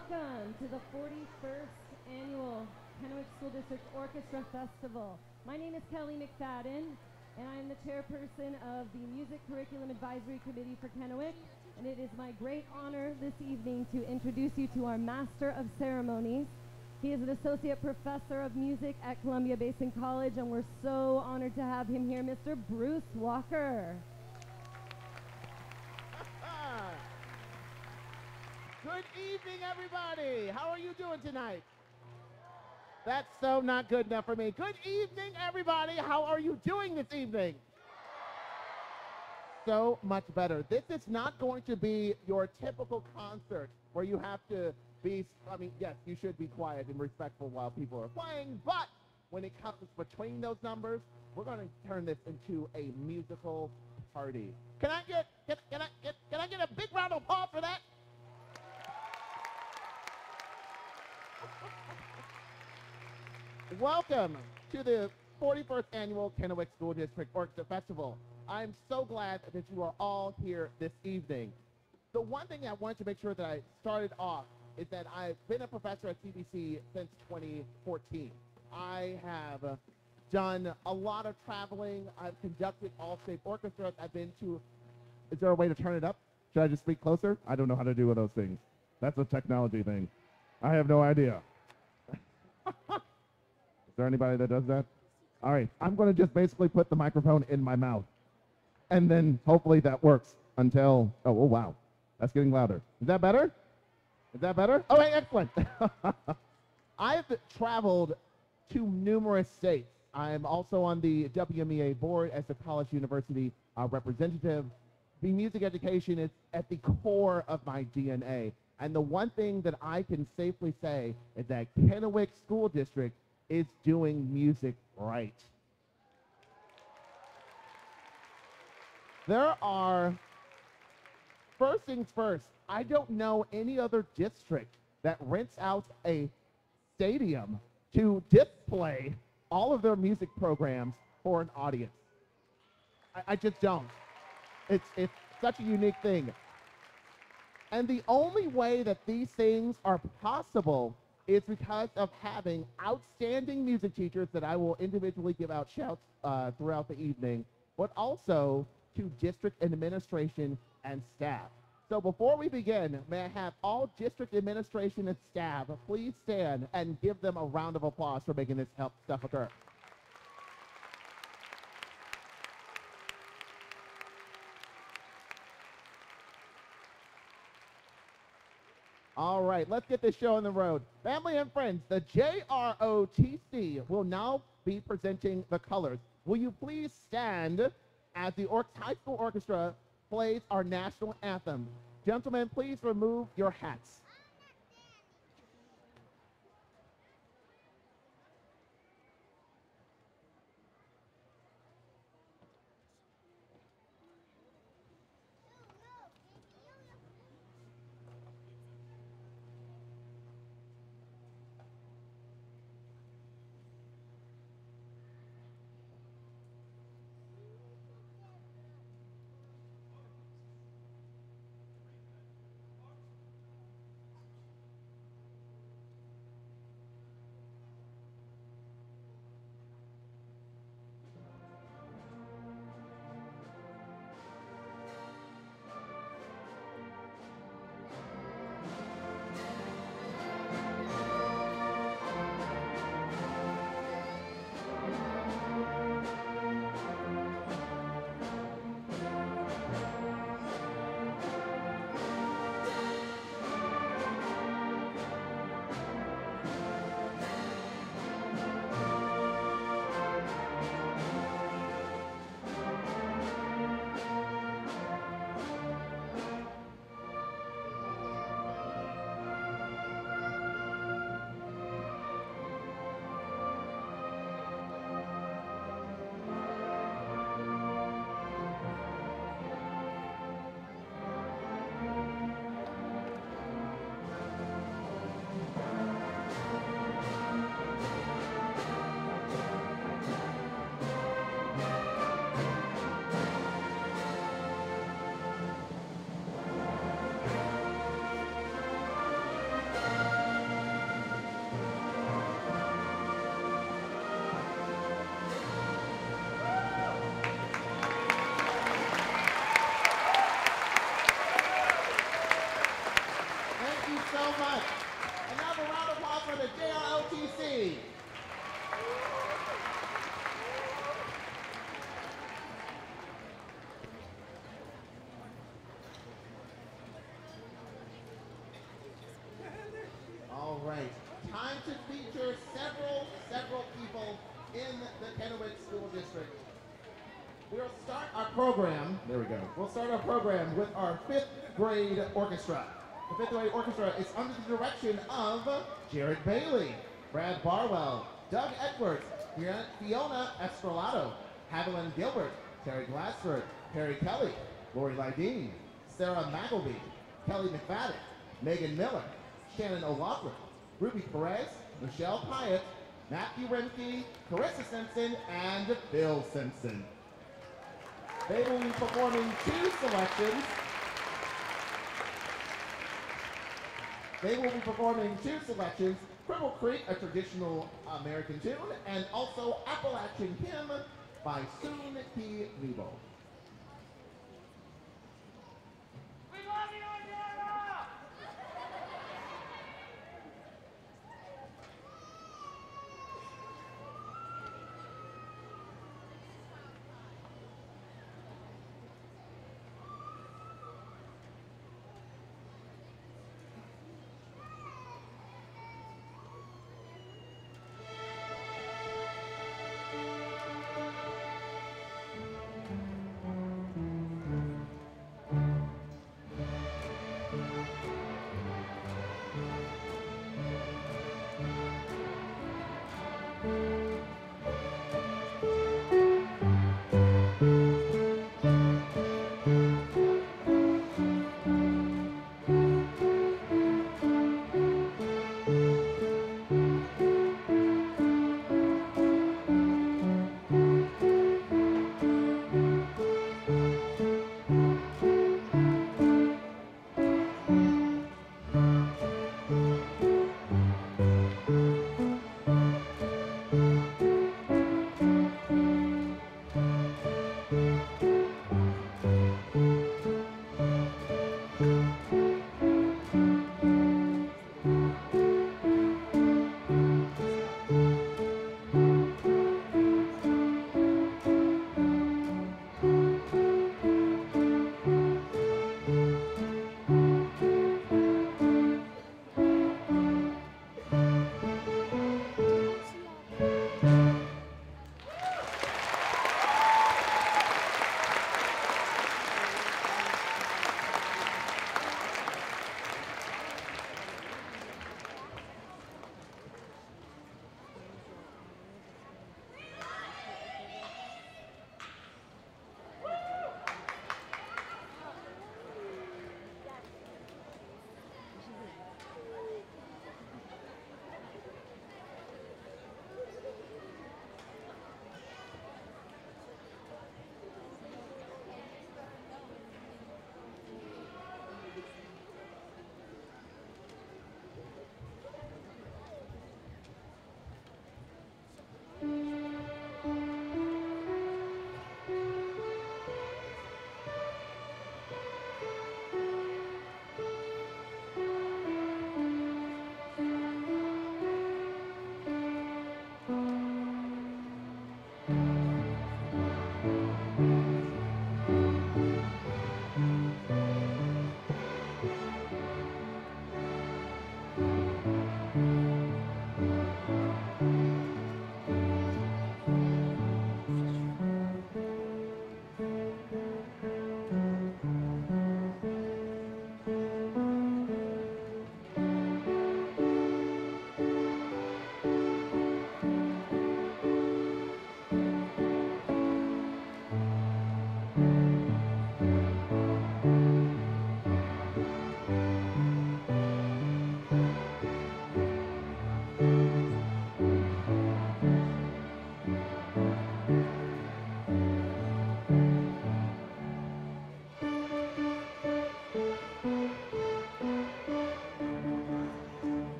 Welcome to the 41st Annual Kennewick School District Orchestra Festival. My name is Kelly McFadden, and I am the chairperson of the Music Curriculum Advisory Committee for Kennewick, and it is my great honor this evening to introduce you to our Master of Ceremonies. He is an associate professor of music at Columbia Basin College, and we're so honored to have him here, Mr. Bruce Walker. Good evening, everybody. How are you doing tonight? That's so not good enough for me. Good evening, everybody. How are you doing this evening? So much better. This is not going to be your typical concert where you have to be, yes, you should be quiet and respectful while people are playing, but when it comes between those numbers, we're going to turn this into a musical party. Can I get a big round of applause for that? Welcome to the 41st Annual Kennewick School District Orchestra Festival. I'm so glad that you are all here this evening. The one thing I wanted to make sure that I started off is that I've been a professor at CBC since 2014. I have done a lot of traveling. I've conducted all-state orchestras. I've been to... Is there a way to turn it up? Should I just speak closer? I don't know how to do one of those things. That's a technology thing. I have no idea. Is there anybody that does that? All right, I'm going to just basically put the microphone in my mouth. And then hopefully that works until, oh wow, that's getting louder. Is that better? Is that better? Oh, hey, excellent. I've traveled to numerous states. I'm also on the WMEA board as a college university representative. The music education is at the core of my DNA. And the one thing that I can safely say is that Kennewick School District is doing music right. There are, first things first, I don't know any other district that rents out a stadium to display all of their music programs for an audience. I just don't. It's such a unique thing. And the only way that these things are possible is because of having outstanding music teachers that I will individually give out shouts throughout the evening, but also to district administration and staff. So before we begin, may I have all district administration and staff please stand and give them a round of applause for making this stuff occur. All right, let's get this show on the road. Family and friends, the JROTC will now be presenting the colors. Will you please stand as the High School Orchestra plays our national anthem? Gentlemen, please remove your hats. right. Time to feature several people in the Kennewick School District. We'll start our program, there we go. We'll start our program with our 5th grade orchestra. The 5th grade orchestra is under the direction of Jared Bailey, Brad Barwell, Doug Edwards, Fiona Estrelado, Haviland Gilbert, Terry Glassford, Perry Kelly, Lori Lydeen, Sarah McElvey, Kelly McFadden, Megan Miller, Shannon O'Loughlin, Ruby Perez, Michelle Pyatt, Matthew Remke, Carissa Simpson, and Bill Simpson. They will be performing 2 selections. They will be performing 2 selections, Cripple Creek, a traditional American tune, and also Appalachian Hymn by Soon He Nebo.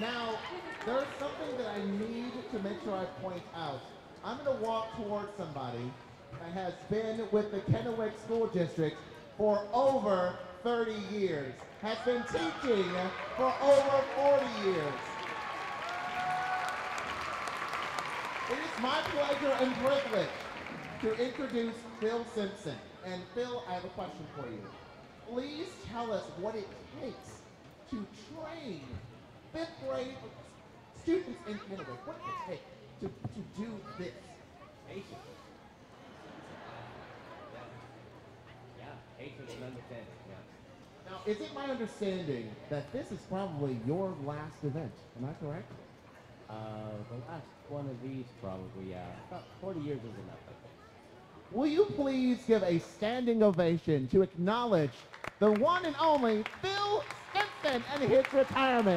Now, there's something that I need to make sure I point out. I'm going to walk towards somebody that has been with the Kennewick School District for over 30 years, has been teaching for over 40 years. It is my pleasure and privilege to introduce Phil Simpson. And Phil, I have a question for you. Please tell us what it takes to train fifth grade students in Kennewick. What does it take to do this? Patience. Yeah, patience and understanding, yeah. Now, is it my understanding that this is probably your last event? Am I correct? The last one of these probably, yeah. About 40 years is enough, I think. Will you please give a standing ovation to acknowledge the one and only Phil Simpson and his retirement?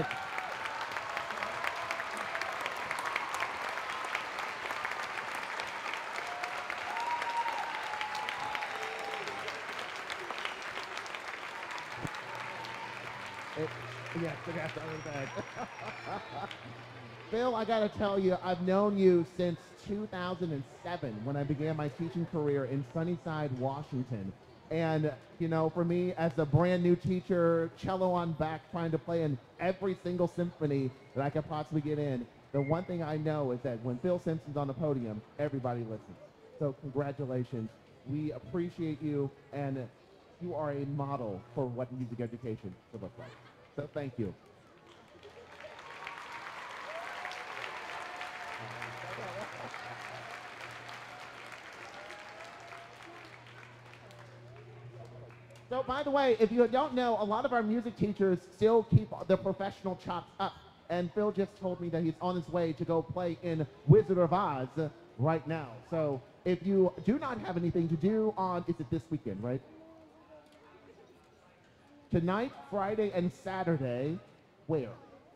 Yes, I got that. Phil, I got to tell you, I've known you since 2007 when I began my teaching career in Sunnyside, Washington. And, you know, for me, as a brand new teacher, cello on back, trying to play in every single symphony that I could possibly get in, the one thing I know is that when Phil Simpson's on the podium, everybody listens. So congratulations. We appreciate you, and you are a model for what music education should look like. So thank you. So by the way, if you don't know, a lot of our music teachers still keep their professional chops up. And Phil just told me that he's on his way to go play in Wizard of Oz right now. So if you do not have anything to do on, is it this weekend, right? Tonight, Friday, and Saturday, where?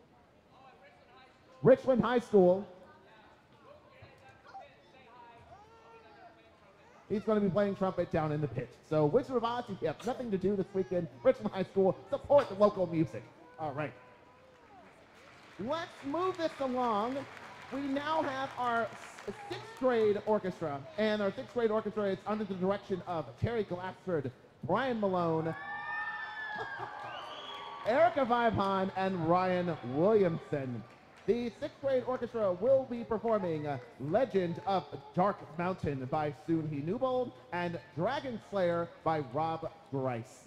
Richland High School. He's going to be playing trumpet down in the pit. So Wizard of Oz, if you have nothing to do this weekend, Richland High School, support the local music. All right. Let's move this along. We now have our sixth grade orchestra, and our sixth grade orchestra is under the direction of Terry Glassford, Brian Malone, Erica Vibehon, and Ryan Williamson. The sixth grade orchestra will be performing Legend of Dark Mountain by Soon-Hee Newbold and Dragon Slayer by Rob Grice.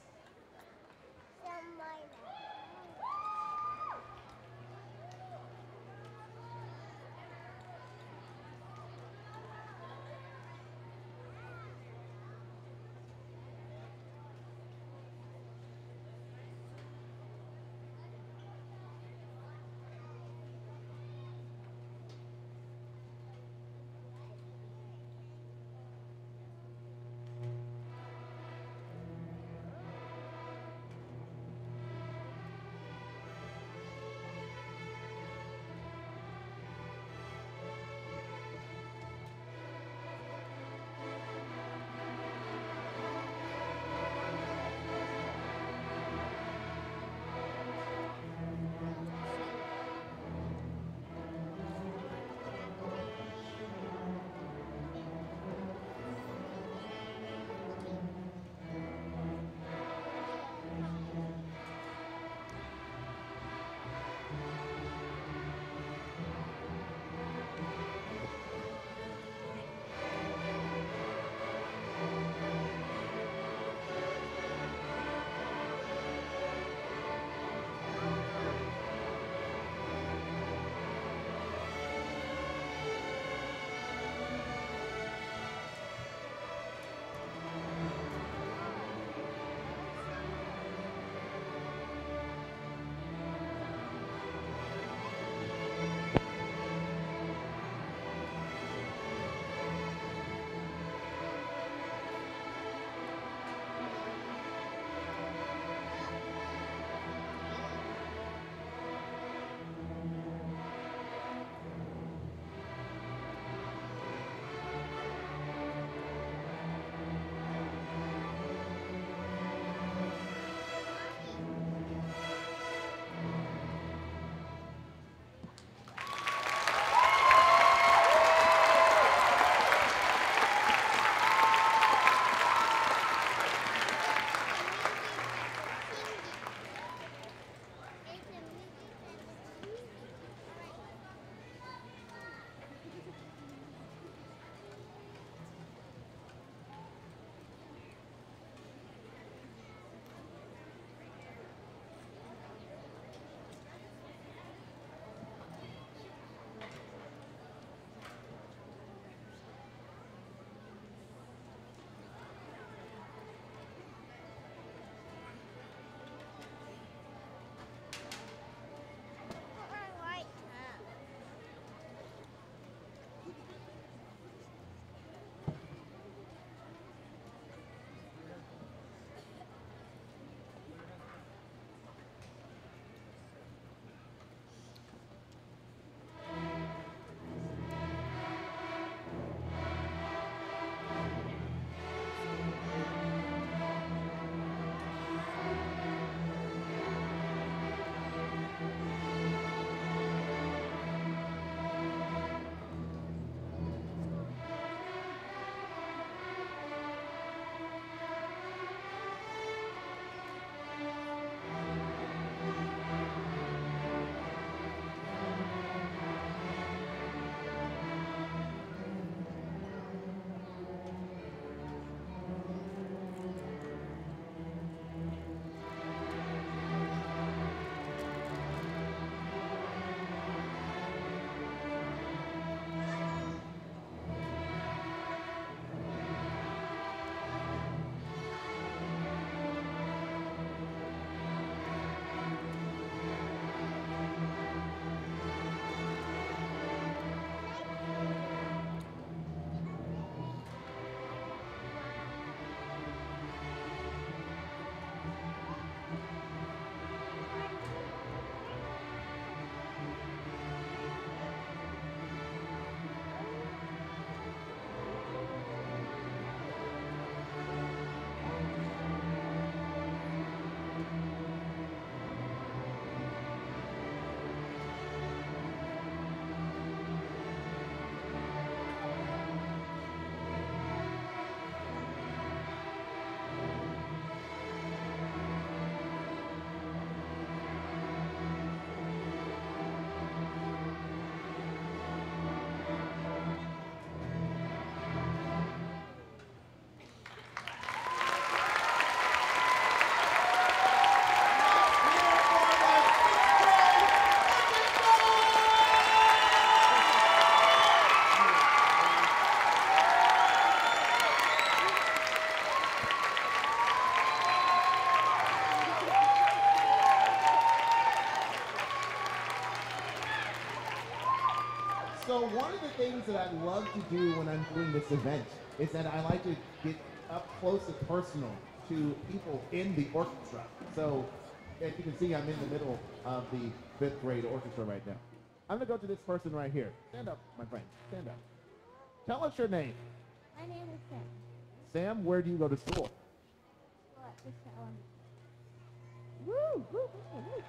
things that I love to do when I'm doing this event is that I like to get up close and personal to people in the orchestra. So, as you can see, I'm in the middle of the 5th grade orchestra right now. I'm going to go to this person right here. Stand up, my friend. Stand up. Tell us your name. My name is Sam. Sam, where do you go to school? Orchestra Elementary. Woo, woo, woo, woo.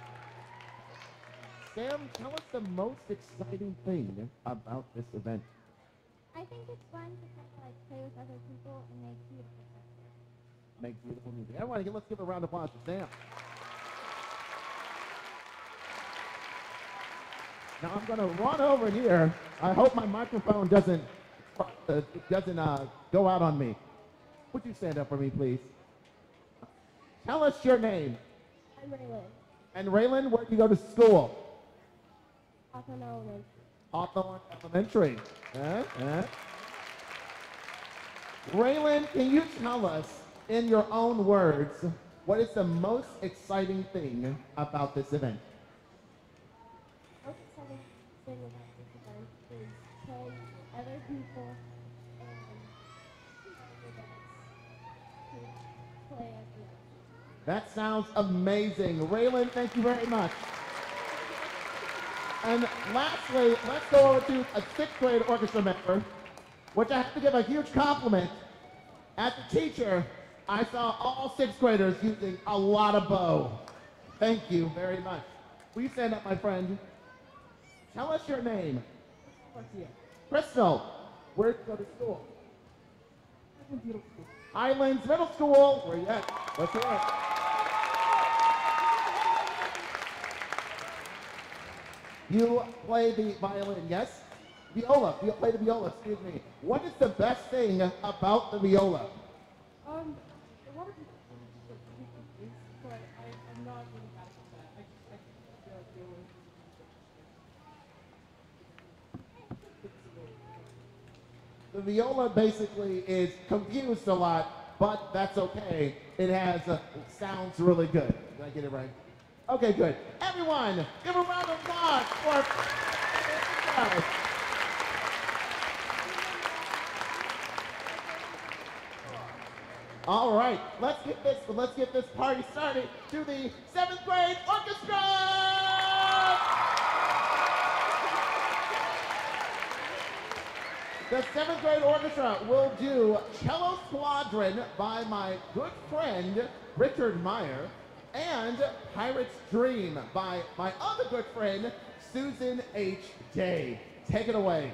Sam, tell us the most exciting thing about this event. I think it's fun to kind of like play with other people and make beautiful stuff. Make beautiful music. Everyone, let's give a round of applause for Sam. Now I'm going to run over here. I hope my microphone doesn't go out on me. Would you stand up for me, please? Tell us your name. I'm Raylan. And Raylan, where do you go to school? Hawthorne Elementary. Hawthorne Elementary. Raylan, can you tell us, in your own words, what is the most exciting thing about this event? The most exciting thing about this event is playing with other people and with us to play as well. That sounds amazing. Raylan, thank you very much. And lastly, let's go over to a 6th grade orchestra member, which I have to give a huge compliment. As a teacher, I saw all 6th graders using a lot of bow. Thank you very much. Will you stand up, my friend? Tell us your name. Crystal. Where do you go to school? Highlands Middle School. Where you at? Let's hear it. You play the violin, yes? Viola. You play the viola, excuse me. What is the best thing about the viola? A lot of people think but I'm not really bad at that. I feel like The viola basically is confused a lot, but that's okay. It has sounds really good. Did I get it right? Okay, good. Everyone, give a round of applause for All right, let's get this party started to the 7th grade orchestra! The 7th grade orchestra will do Cello Squadron by my good friend Richard Meyer and Pirate's Dream by my other good friend Susan H. Day. Take it away.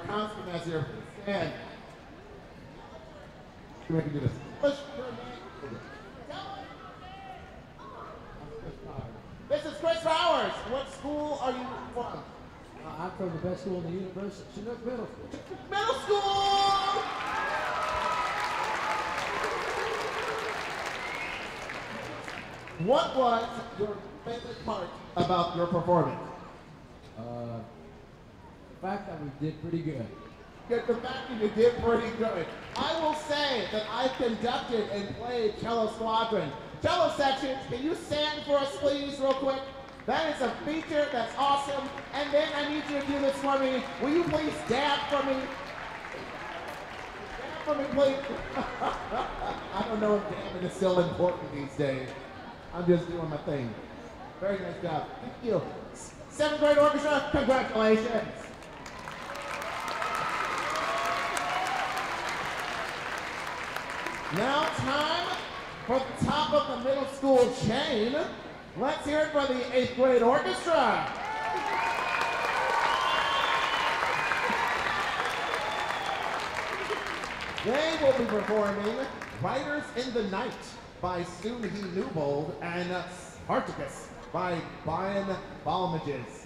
costume as your stand. We can do this. Push your name. This is Chris Powers. What school are you from? I'm from the best school in the universe, Chinook Middle School. Middle school! What was your favorite part about your performance? The fact that we did pretty good. The fact that you did pretty good. I will say that I conducted and played Cello Squadron. Cello section, can you stand for us please real quick? That is a feature that's awesome. And then I need you to do this for me. Will you please dab for me? Dab for me, please. I don't know if dabbing is still important these days. I'm just doing my thing. Very nice job. Thank you. 7th grade orchestra, congratulations. Now time for the top of the middle school chain. Let's hear it for the 8th grade orchestra. They will be performing Riders in the Night by Soon-Hee Newbold and Spartacus by Brian Balmages.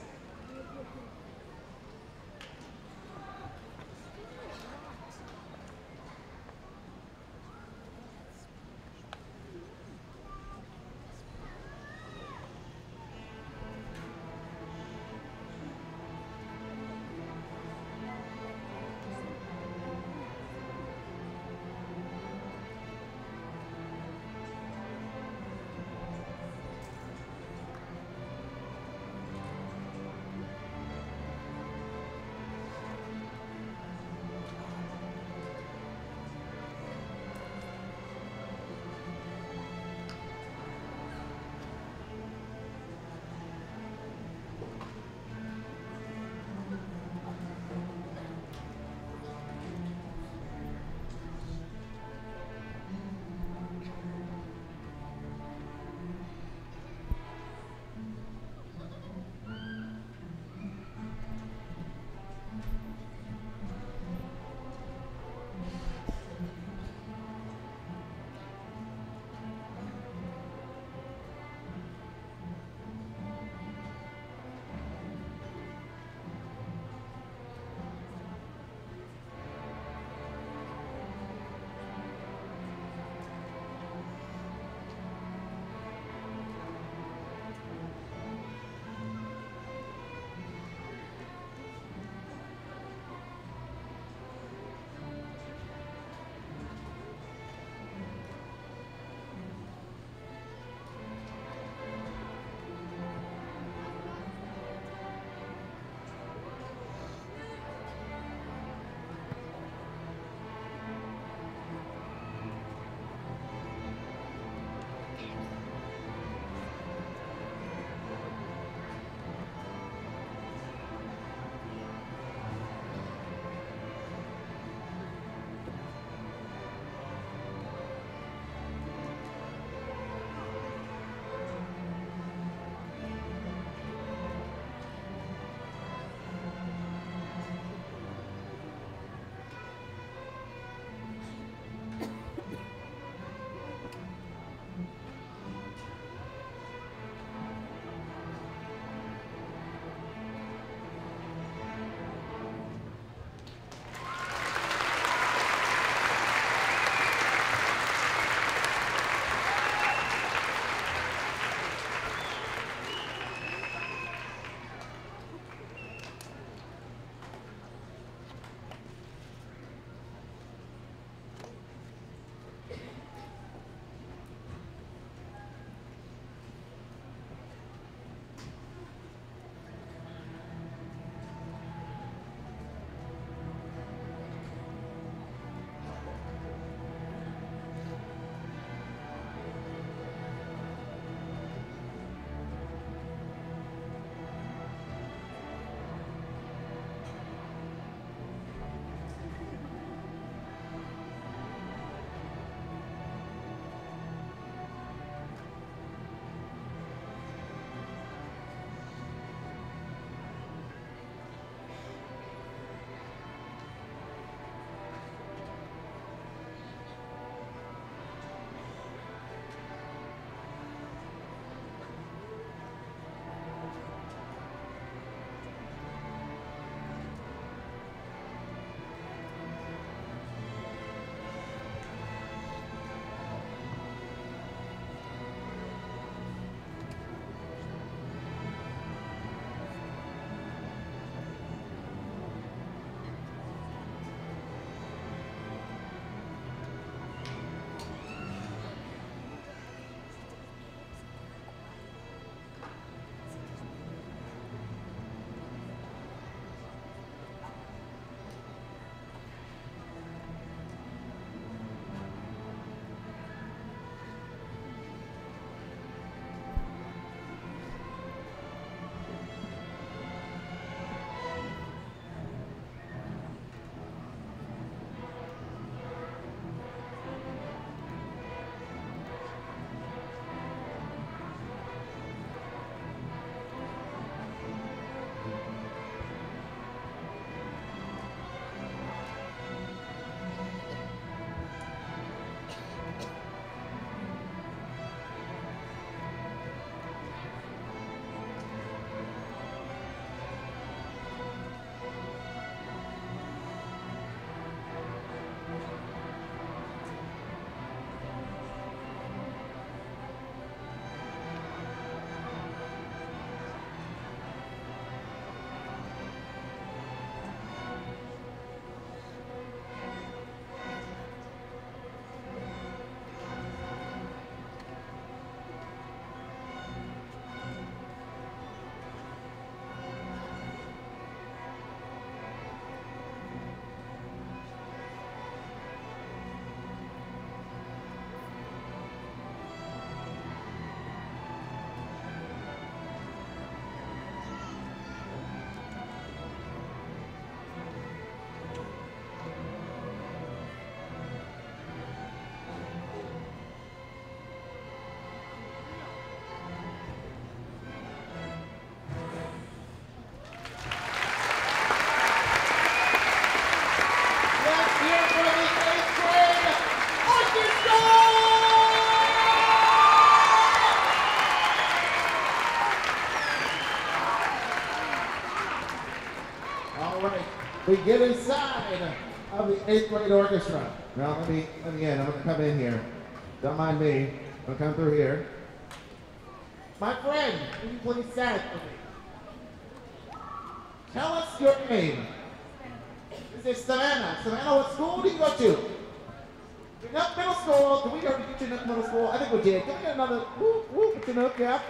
we get inside of the 8th grade orchestra. Now let me in. I'm gonna come in here. Don't mind me. I'm gonna come through here. My friend, will you please stand for me? Tell us your name. This is Savannah. Savannah, what school do you go to? Chinook Middle School. Did we already get Chinook Middle School? I think we did. Can we get another whoop whoop Chinook? Yeah.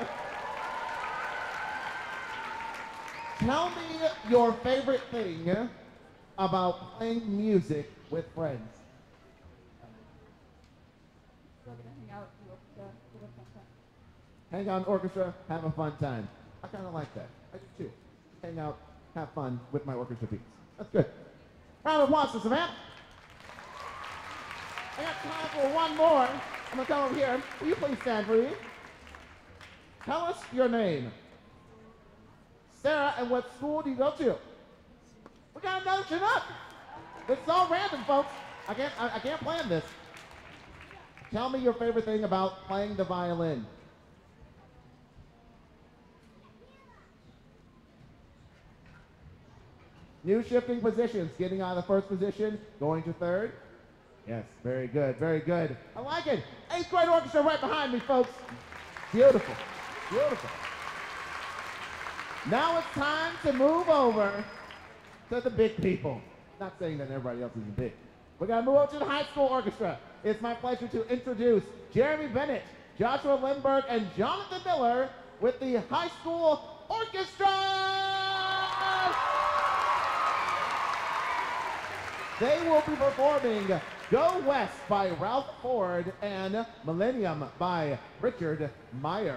Tell me your favorite thing about playing music with friends. We're gonna hang out with the fun time. Hang out in orchestra, have a fun time. I kind of like that. I do too. Hang out, have fun with my orchestra peeps. That's good. Round of applause for Samantha. I got time for one more. I'm gonna come over here. Will you please stand for me? Tell us your name. Sarah, and what school do you go to? We got another Chinook. This is all random, folks. I can't plan this. Tell me your favorite thing about playing the violin. New shifting positions, getting out of the first position, going to third. Yes, very good, very good. I like it. 8th grade orchestra right behind me, folks. Beautiful, beautiful. Now it's time to move over to the big people. Not saying that everybody else isn't big. We're gonna move over to the high school orchestra. It's my pleasure to introduce Jeremy Bennett, Joshua Lindbergh, and Jonathan Miller with the high school orchestra. They will be performing Go West by Ralph Ford and Millennium by Richard Meyer.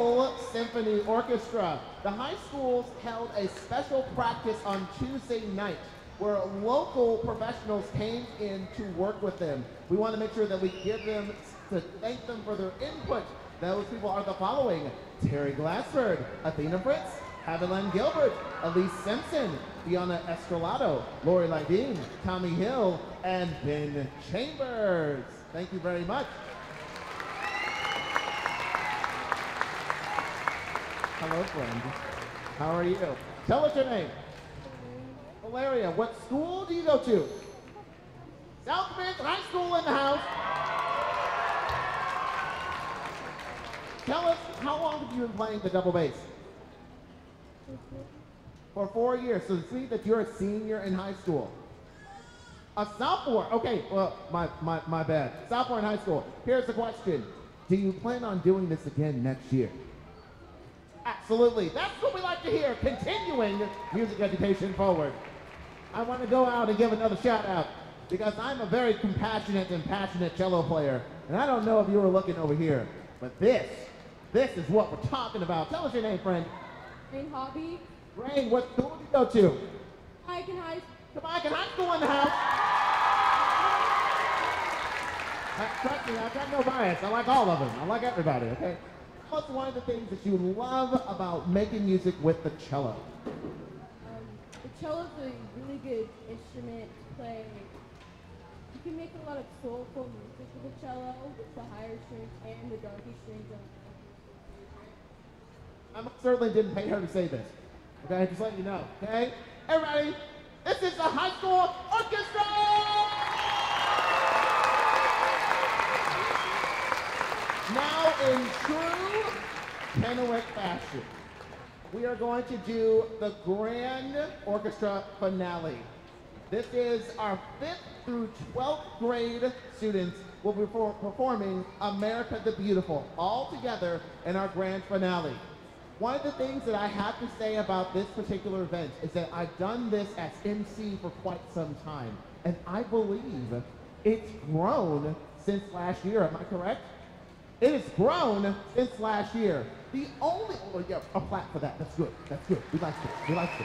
Full Symphony Orchestra. The high schools held a special practice on Tuesday night where local professionals came in to work with them. We want to make sure that we give them, to thank them for their input. Those people are the following: Terry Glassford, Athena Fritz, Haviland Gilbert, Elise Simpson, Fiona Estrelado, Lori Lydeen, Tommy Hill, and Ben Chambers. Thank you very much. Hello, friend. How are you? Tell us your name. Valeria. What school do you go to? South Bend High School in the house. Tell us, how long have you been playing the double bass? For 4 years. So see that you're a senior in high school. A sophomore. Okay, well, my bad. Sophomore in high school. Here's the question. Do you plan on doing this again next year? Absolutely. That's what we like to hear. Continuing music education forward. I want to go out and give another shout out because I'm a very compassionate and passionate cello player. And I don't know if you were looking over here, but this is what we're talking about. Tell us your name, friend. Main hobby. Rain, what school do you go to? Icon High. Icon High School in the house. Trust me, I've got no bias. I like all of them. I like everybody, okay? What's one of the things that you love about making music with the cello? The cello is a really good instrument to play. You can make a lot of soulful music with the cello, with the higher strings and the darker strings. I certainly didn't pay her to say this. Okay, just letting you know. Okay, everybody, this is the high school orchestra. Now, in true Kennewick fashion, we are going to do the grand orchestra finale. This is our 5th through 12th grade students will be performing America the Beautiful all together in our grand finale. One of the things that I have to say about this particular event is that I've done this as MC for quite some time, and I believe it's grown since last year. Am I correct? It has grown since last year. The only, oh yeah, a clap for that. That's good. That's good. We like it. We like it.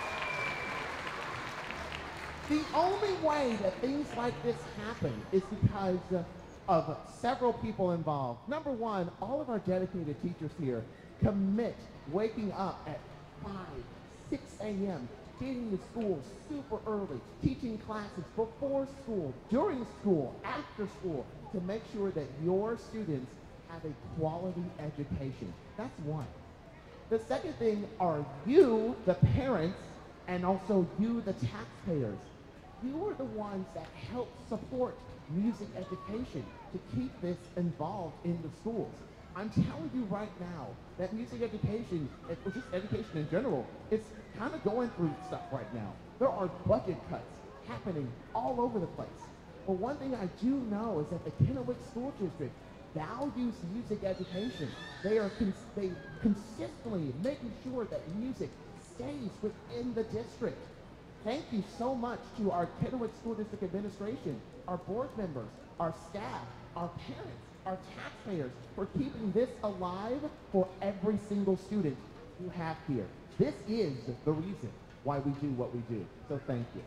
The only way that things like this happen is because of several people involved. Number one, all of our dedicated teachers here commit waking up at 5, 6 a.m., getting to school super early, teaching classes before school, during school, after school, to make sure that your students have a quality education. That's one. The second thing are you, the parents, and also you, the taxpayers. You are the ones that help support music education to keep this involved in the schools. I'm telling you right now that music education, or just education in general, is kind of going through stuff right now. There are budget cuts happening all over the place. But one thing I do know is that the Kennewick School District values music education. They are consistently making sure that music stays within the district. Thank you so much to our Kennewick School District Administration, our board members, our staff, our parents, our taxpayers for keeping this alive for every single student you have here. This is the reason why we do what we do. So thank you.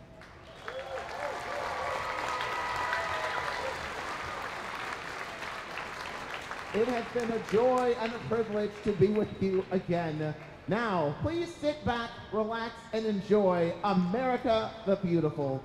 It has been a joy and a privilege to be with you again. Now, please sit back, relax, and enjoy America the Beautiful.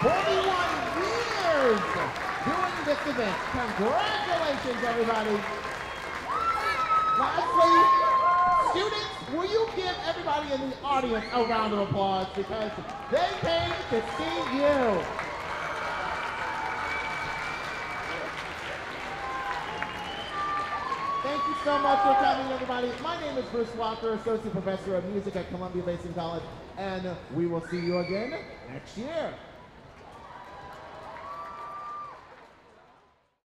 years doing this event. Congratulations, everybody. Lastly, students, will you give everybody in the audience a round of applause because they came to see you. Thank you so much for coming, everybody. My name is Bruce Walker, Associate Professor of Music at Columbia Basin College, and we will see you again next year.